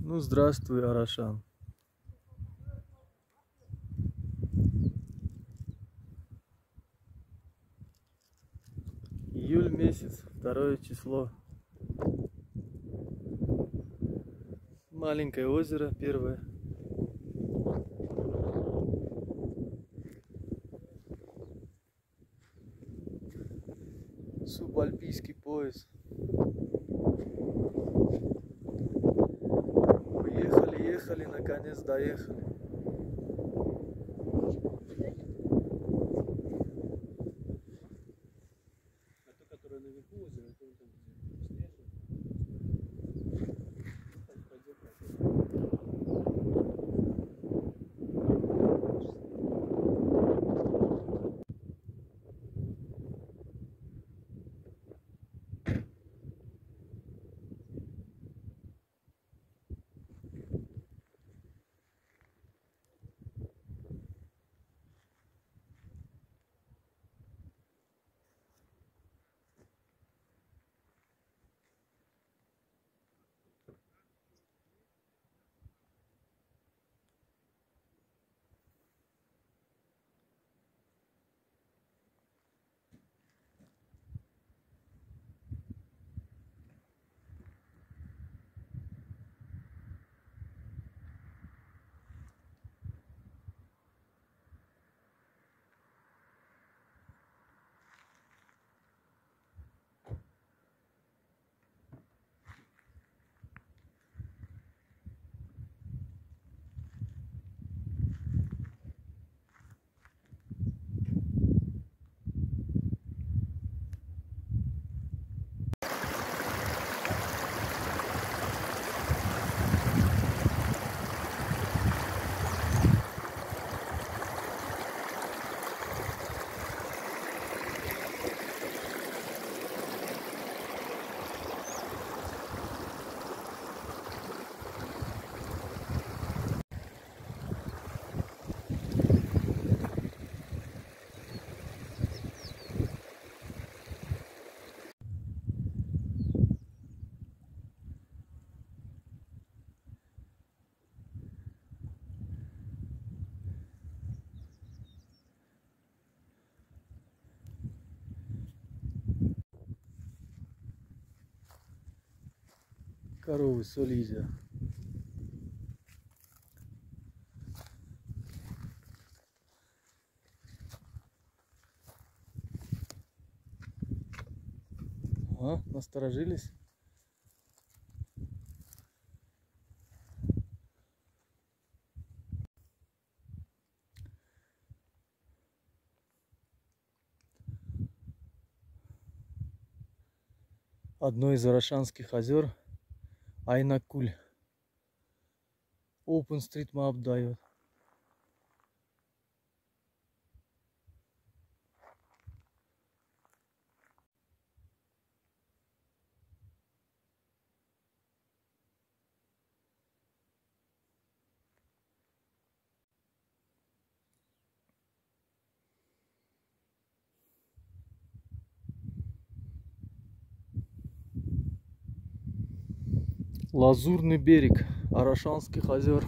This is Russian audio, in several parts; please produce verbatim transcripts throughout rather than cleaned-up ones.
Ну, здравствуй, Арашан. Июль месяц, второе число. Маленькое озеро, первое. Субальпийский пояс. Ехали, ехали, наконец доехали. А то, которое наверху озеро, это он там Коровы Солидия. А, насторожились? Одно из Арашанских озер, Айнакуль. OpenStreetMap дает. Лазурный берег Арашанских озер.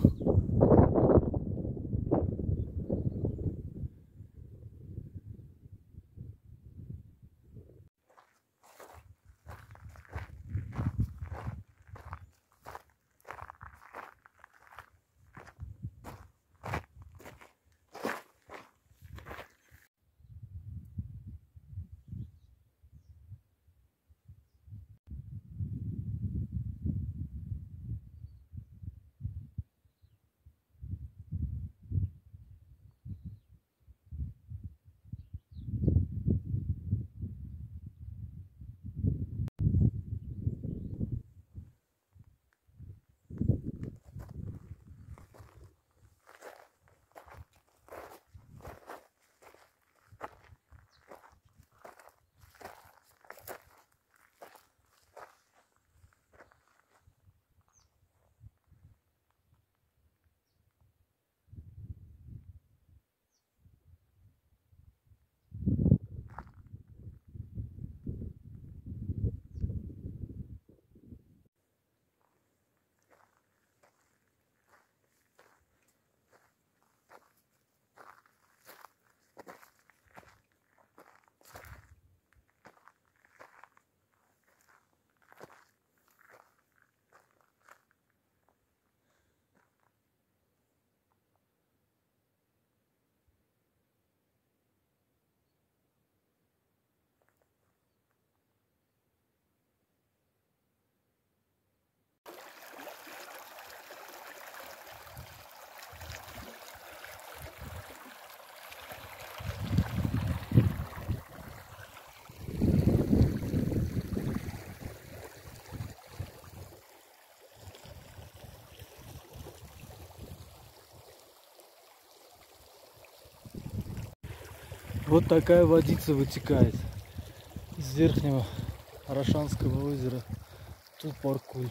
Вот такая водица вытекает из верхнего Арашанского озера Тулпар-Куль.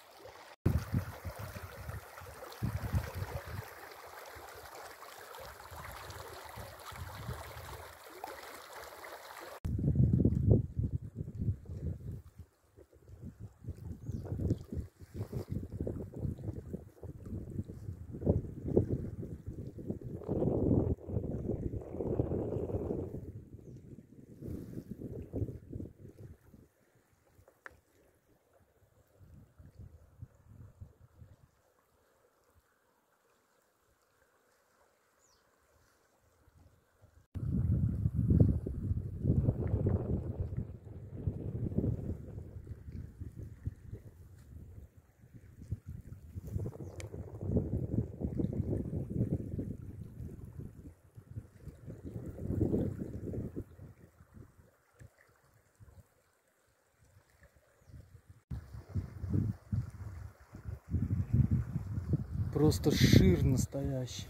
Просто шир настоящий.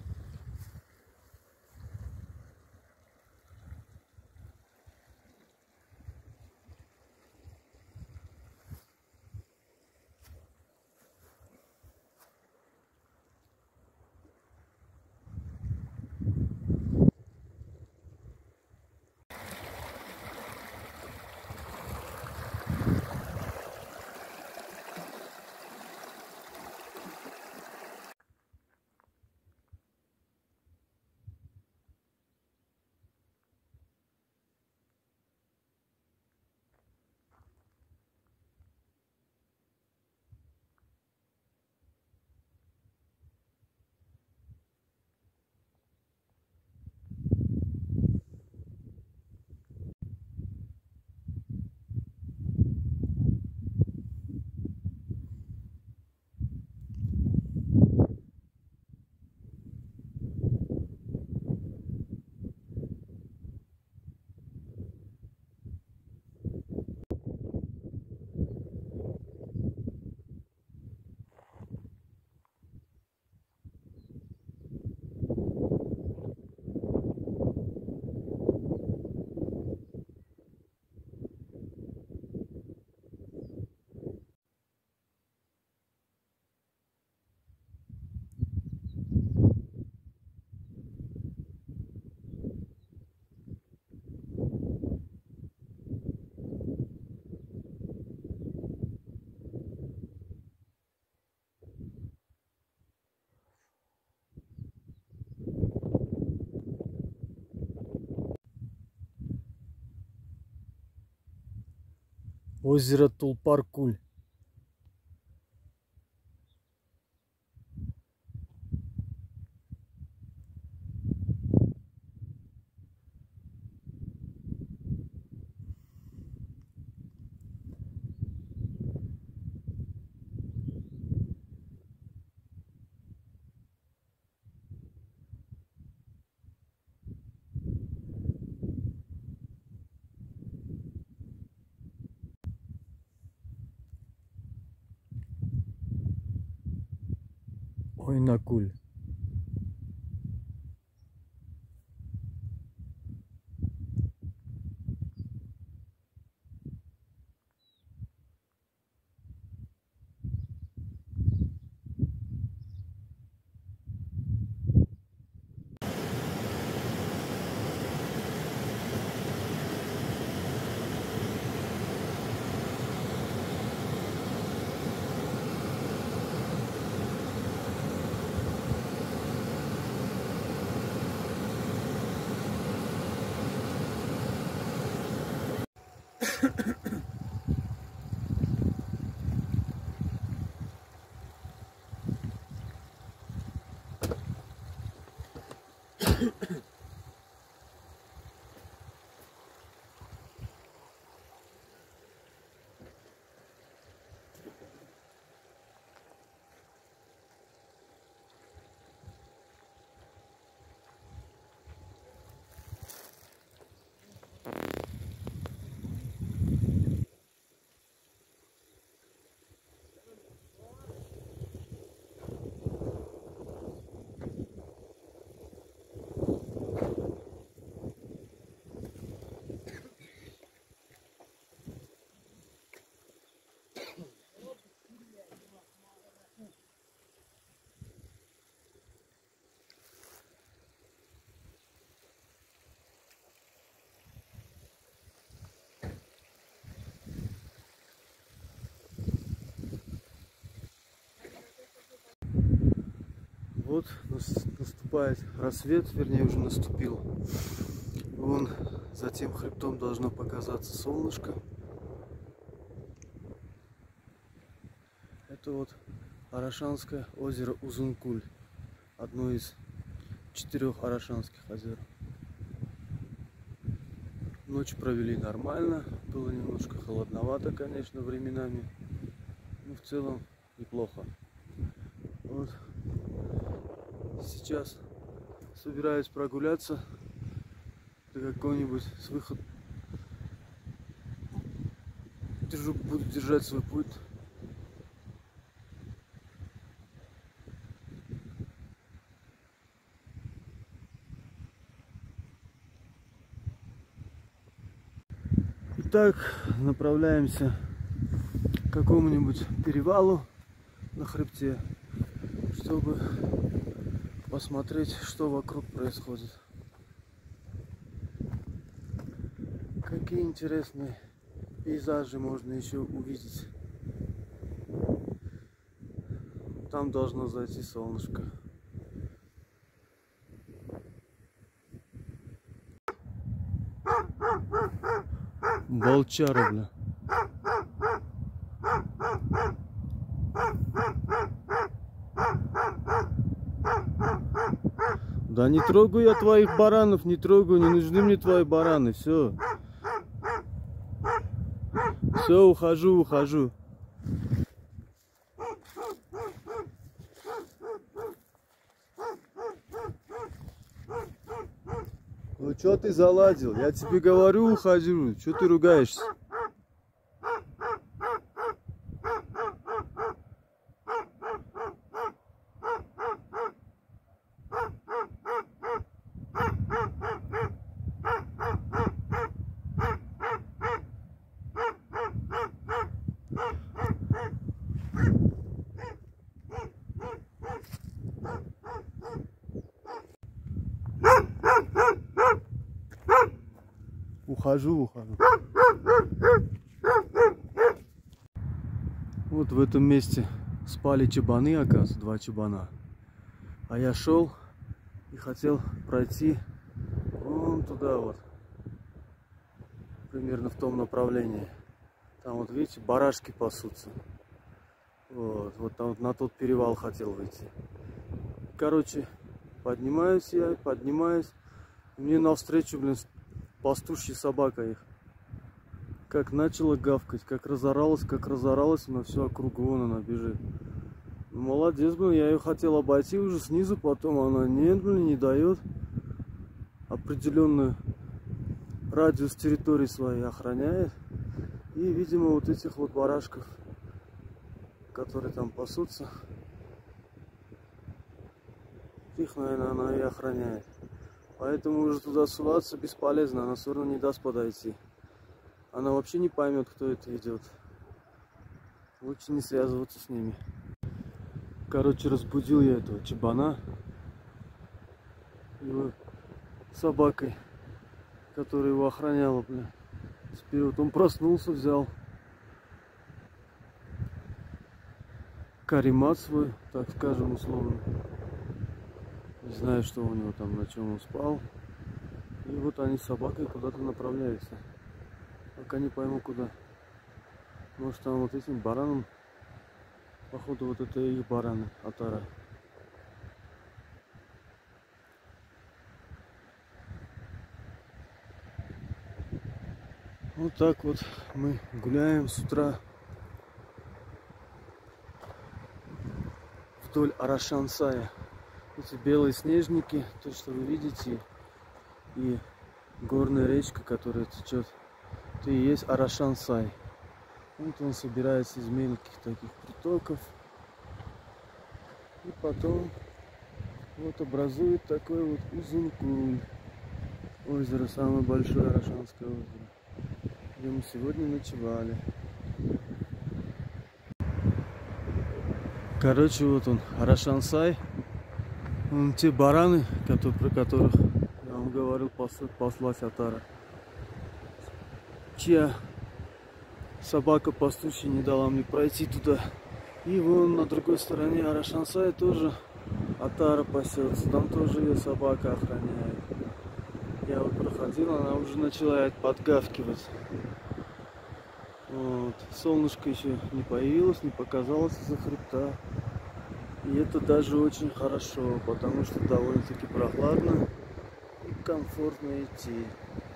Озеро Тулпар-Куль. Ойнакуль. Вот наступает рассвет, вернее уже наступил. Вон за тем хребтом должно показаться солнышко. Это вот Арашанское озеро Узункуль, одно из четырех Арашанских озер. Ночь провели нормально, было немножко холодновато, конечно, временами, но в целом неплохо. Вот сейчас собираюсь прогуляться до какого-нибудь с выхода. Держу, буду держать свой путь. Итак, направляемся к какому-нибудь перевалу на хребте, чтобы посмотреть, что вокруг происходит. Какие интересные пейзажи можно еще увидеть. Там должно зайти солнышко. Волчара, бля. Да не трогаю я твоих баранов, не трогаю, не нужны мне твои бараны, все. Все, ухожу, ухожу. Ну что ты заладил? Я тебе говорю, ухожу. Что ты ругаешься? Ухожу, ухожу. Вот в этом месте спали чабаны, оказывается, два чабана. А я шел и хотел пройти вон туда вот. Примерно в том направлении. Там вот, видите, барашки пасутся. Вот, вот там вот на тот перевал хотел выйти. Короче, поднимаюсь я, поднимаюсь. Мне навстречу, блин, пастушья собака их. Как начала гавкать, как разоралась, как разоралась, на всю округу вон она бежит. Ну, молодец, блин, я ее хотел обойти уже снизу, потом она нет, блин, не дает. Определенную радиус территории своей охраняет. И, видимо, вот этих вот барашков, которые там пасутся, их, наверное, она и охраняет. Поэтому уже туда суваться бесполезно, она все равно не даст подойти. Она вообще не поймет, кто это идет. Лучше не связываться с ними. Короче, разбудил я этого чабана его собакой, которая его охраняла, бля. Теперь вот он проснулся, взял каремат свой, так скажем, условно. Не знаю, что у него там, на чем он спал. И вот они с собакой куда-то направляются. Пока не пойму куда. Может, там вот этим баранам, походу, вот это их бараны, отара. Вот так вот мы гуляем с утра вдоль Арашансая. Эти белые снежники, то, что вы видите, и горная речка, которая течет, это и есть Арашансай. Вот он собирается из мелких таких притоков. И потом вот образует такой вот Узункуль. Озеро, самое большое Арашанское озеро, где мы сегодня ночевали. Короче, вот он, Арашансай. Вон те бараны, которые, про которых я вам говорил, паслась отара. Чья собака пастушья не дала мне пройти туда. И вон на другой стороне Арашансая тоже отара пасется, там тоже ее собака охраняет. Я вот проходил, она уже начала подгавкивать. Вот. Солнышко еще не появилось, не показалось из-за хребта. И это даже очень хорошо, потому что довольно-таки прохладно и комфортно идти.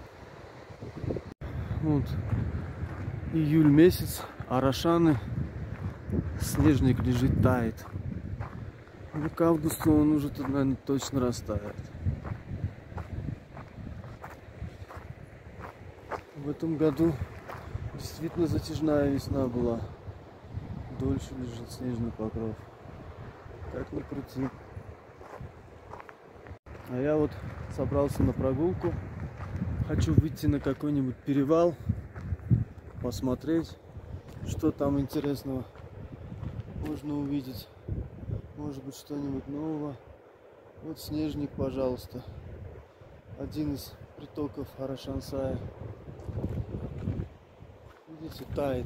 Вот. Июль месяц, Арашаны, снежник лежит, тает. Ну, к августу он уже тут, наверное, точно растает. В этом году действительно затяжная весна была. Дольше лежит снежный покров. Как ни крути. А я вот собрался на прогулку. Хочу выйти на какой-нибудь перевал, посмотреть, что там интересного можно увидеть. Может быть, что-нибудь нового. Вот снежник, пожалуйста. Один из притоков Арашансая. Видите, тает.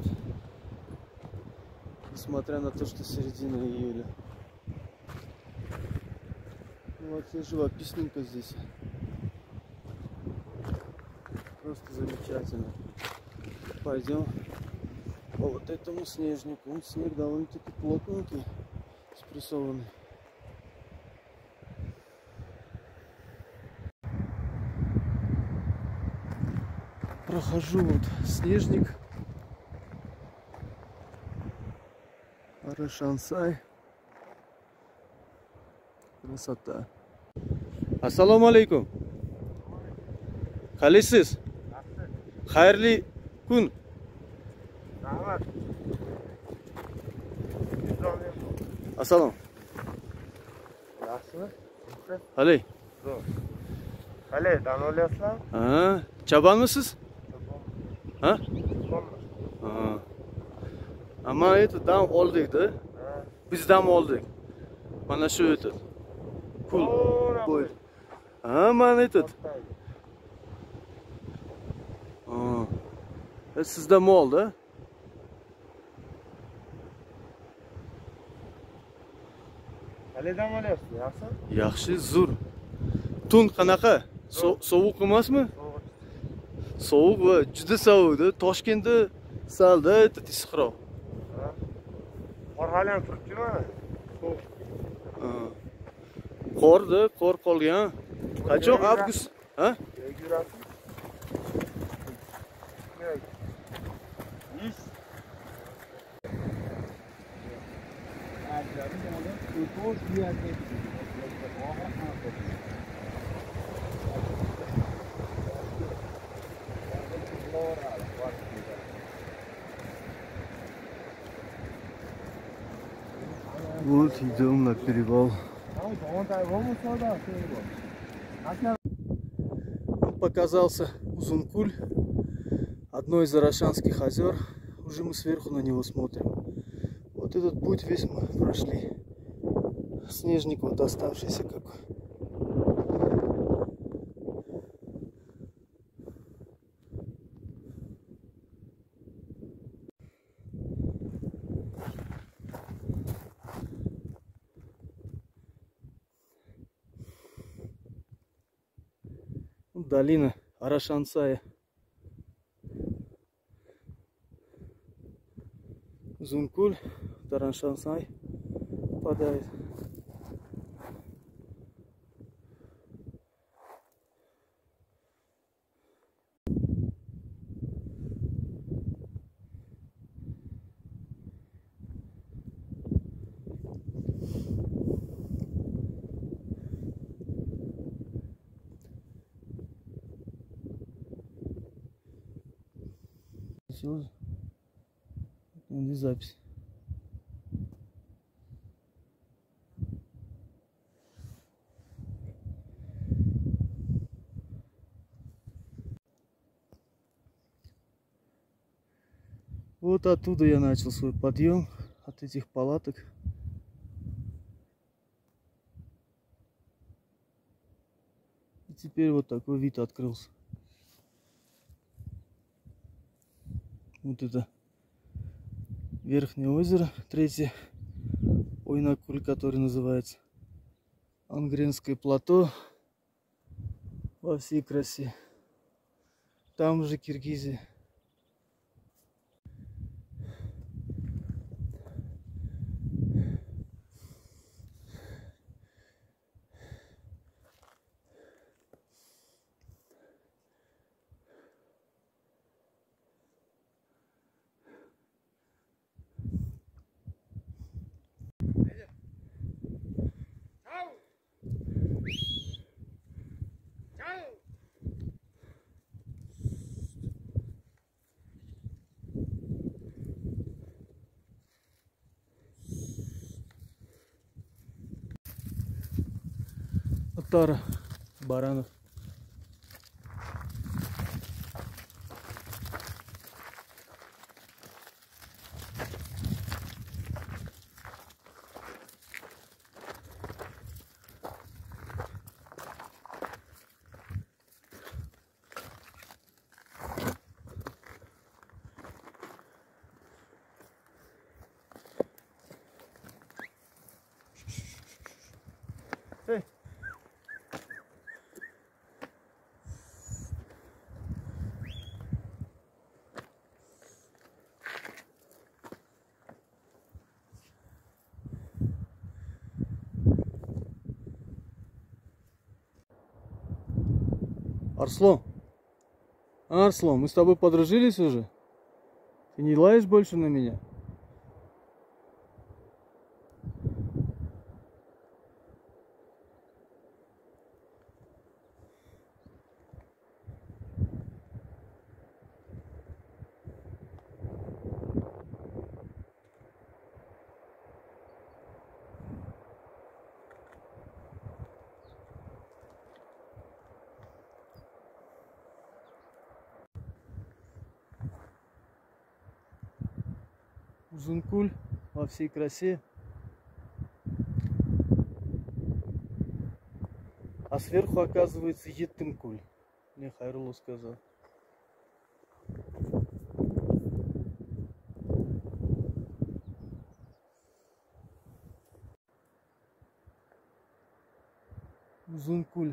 Несмотря на то, что середина июля. Ну, вообще живописненько здесь. Просто замечательно. Пойдем по вот этому снежнику. Он снег довольно-таки плотненький, спрессованный. Прохожу вот снежник. Арашансай. Красота. Ассаламу алейкум. Халисис. Хайрли кун. Ассалам. Алей. Алей, dam olyapsizlar? Ha, chabanmisiz? Ha? Ha. Ama это dam oldik da. Biz dam oldik. Mana shu o'tib. Pul qo'ydi. Ha, mana aytadi. Ha. E, sizda molda? Aley dam olyapsiz, yaxshi? Yaxshi, zo'r. Tun qanaqa? Sovuq emasmi? Sovuq va juda sovuqda. Toshkentda salda issiqroq. Qor hali ham turibdi-mi? Qorda, qor qolgan. Qachon avgust? Ha? Yurasiz. Ish. Вот идем на перевал. Показался Узункуль, одно из Арашанских озер. Уже мы сверху на него смотрим. Вот этот путь весь мы прошли. Снежник вот оставшийся какой. Долина Арашансая. Узункуль, Арашансай падает. Все, запись. Вот оттуда я начал свой подъем, от этих палаток. И теперь вот такой вид открылся. Вот это верхнее озеро, третье, Ойнакуль, который называется. Ангренское плато во всей красе. Там же Киргизия. Отара баранов. Эй. Арслан, а, Арслан, мы с тобой подружились уже? Ты не лаешь больше на меня? Узункуль во всей красе. А сверху оказывается Етымкуль. Мне Хайрулла сказал. Узункуль.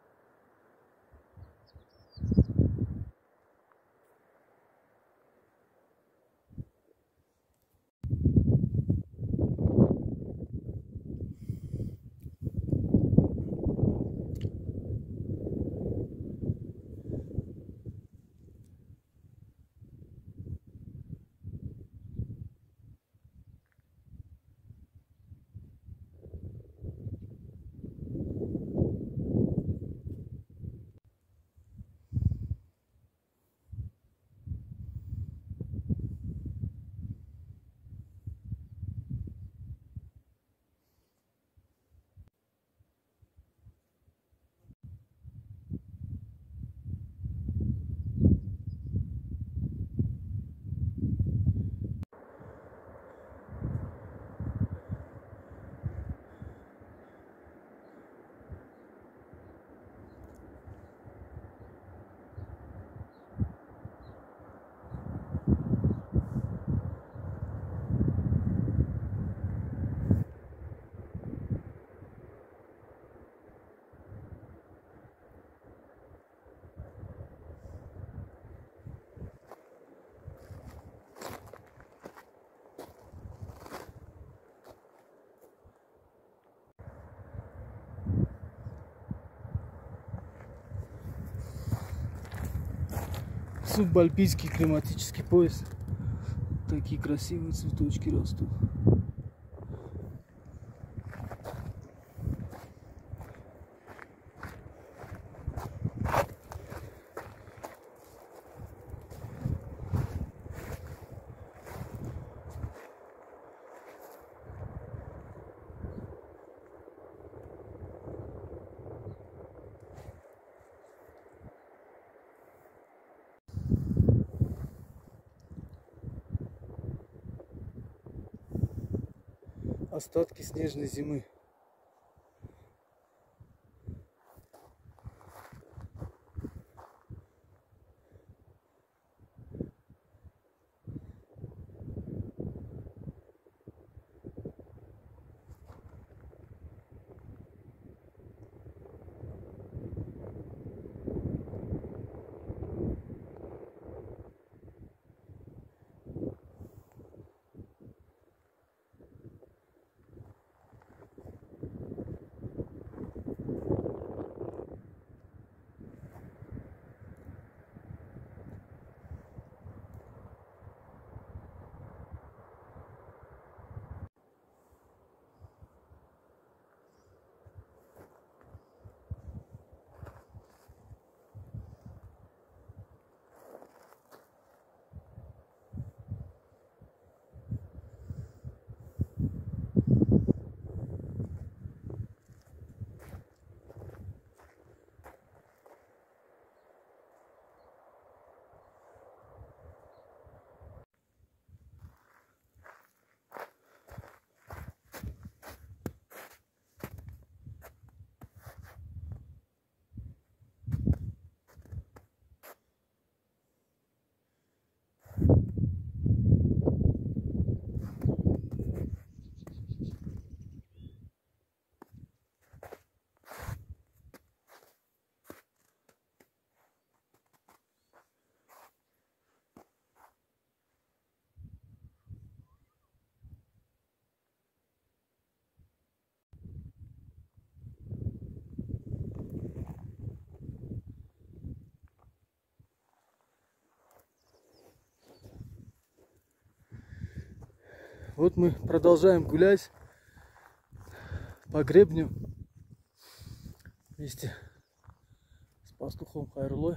Субальпийский климатический пояс. Такие красивые цветочки растут. Остатки снежной зимы. Вот мы продолжаем гулять по гребню вместе с пастухом Хайрулой.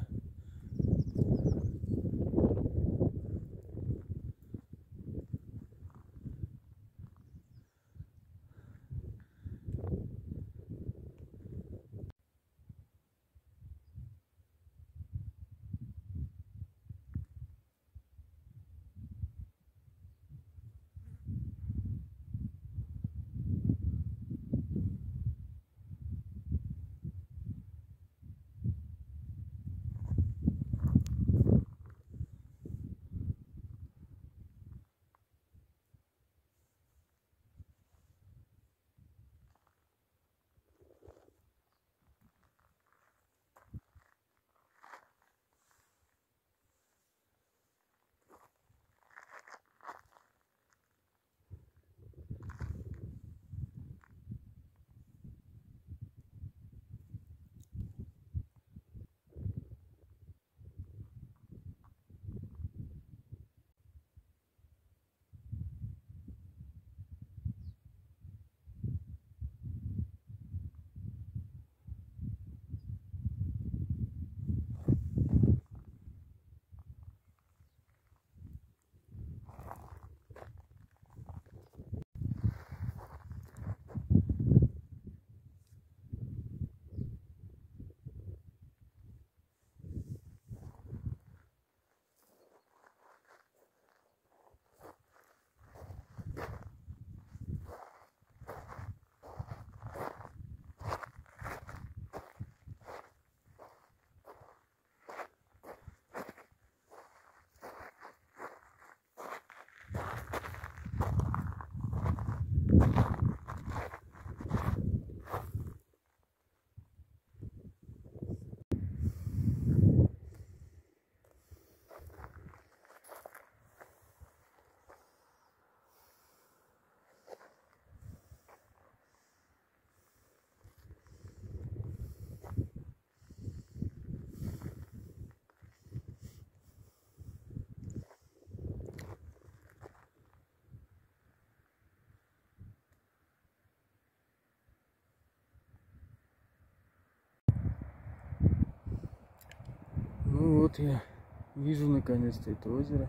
Ну вот я вижу наконец-то это озеро.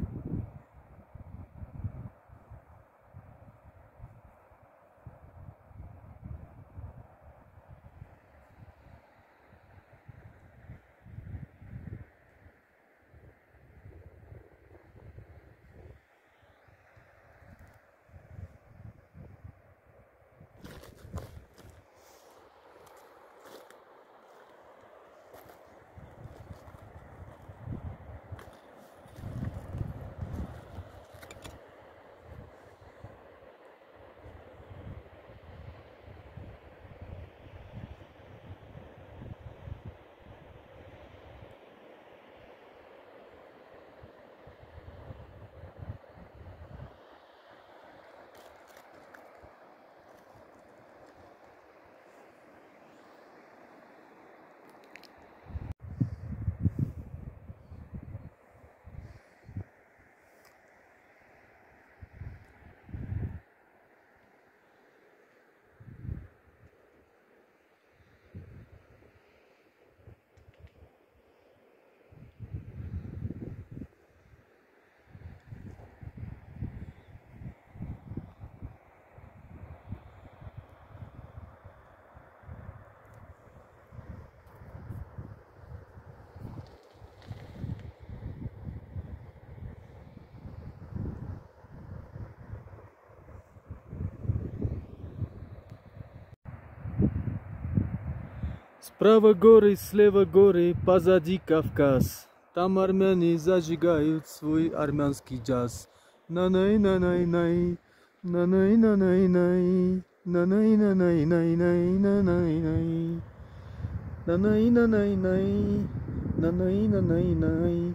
Справа горы, слева горы, позади Кавказ. Там армяне зажигают свой армянский джаз. На-най-на-най-най, на-най-на-най-най, на-най-на-най-най-най, на-най-най. На-най-на-най-най, на-най-на-най-най,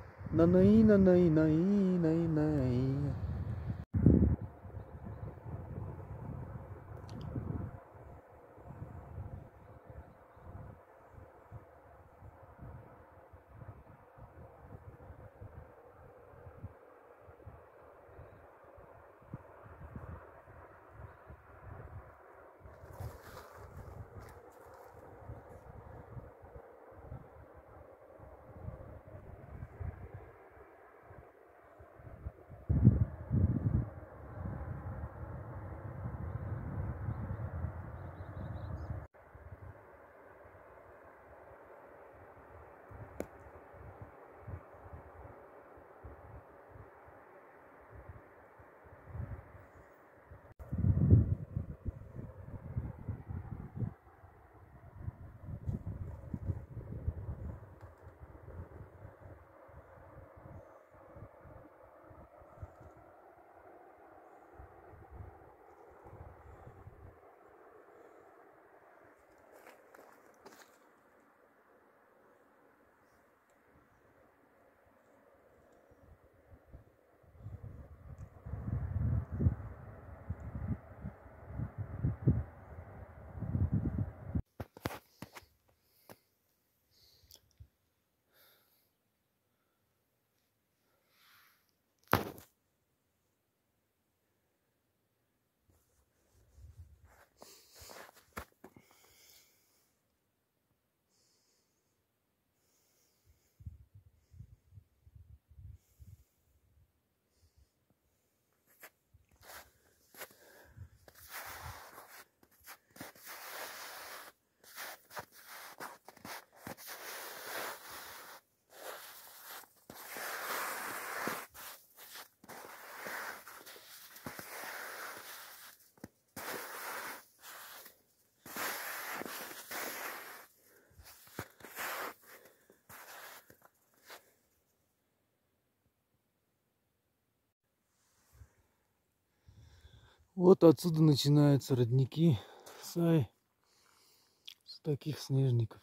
на-най-на-най-най-най-най. Вот отсюда начинаются родники Сай, с таких снежников.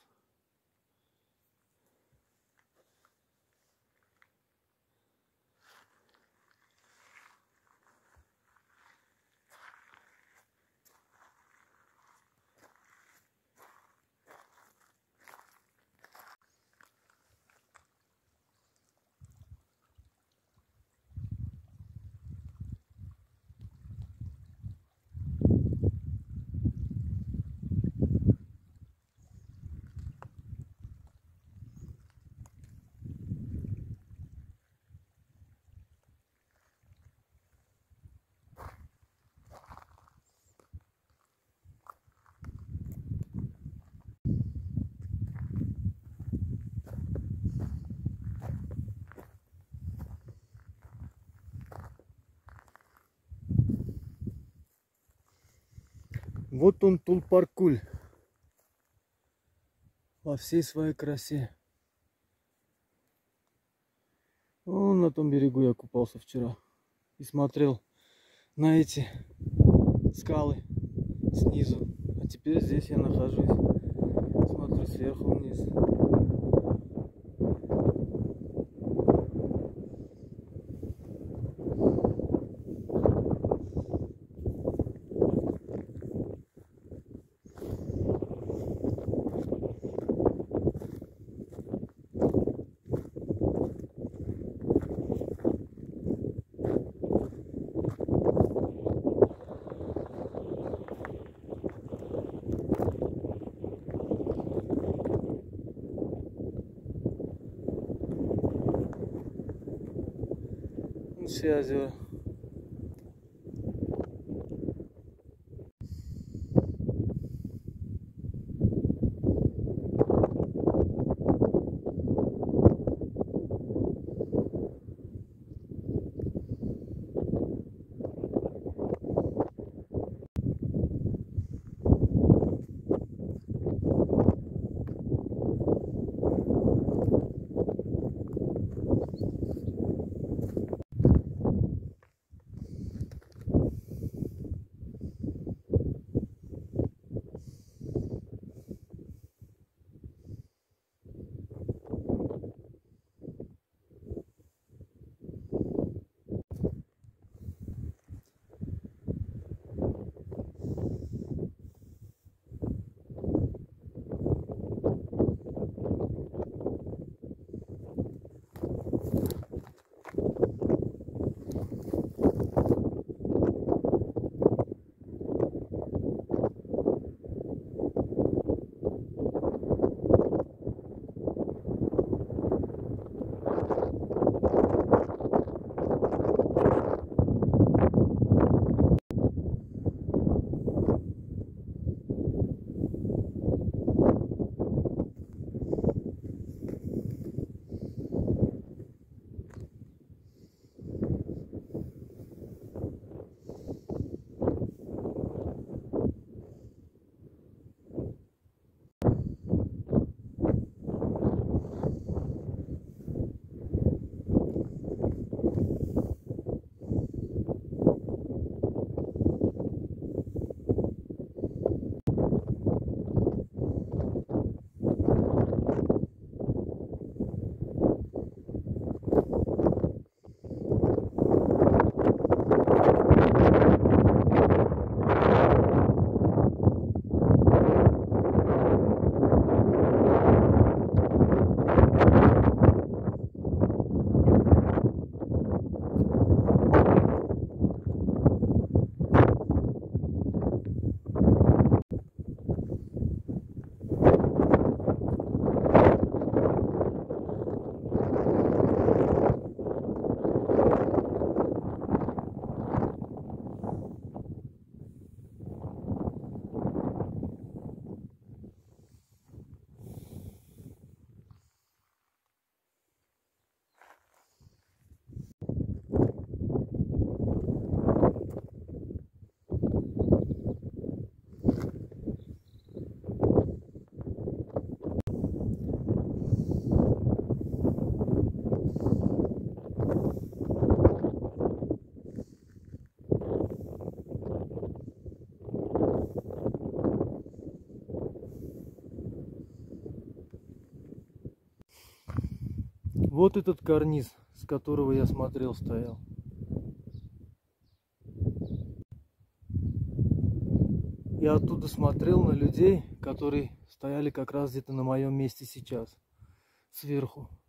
Вот он, Тулпаркуль, во всей своей красе. Вон на том берегу я купался вчера и смотрел на эти скалы снизу. А теперь здесь я нахожусь, смотрю сверху вниз. Все озера. Вот этот карниз, с которого я смотрел, стоял. Я оттуда смотрел на людей, которые стояли как раз где-то на моем месте сейчас, сверху.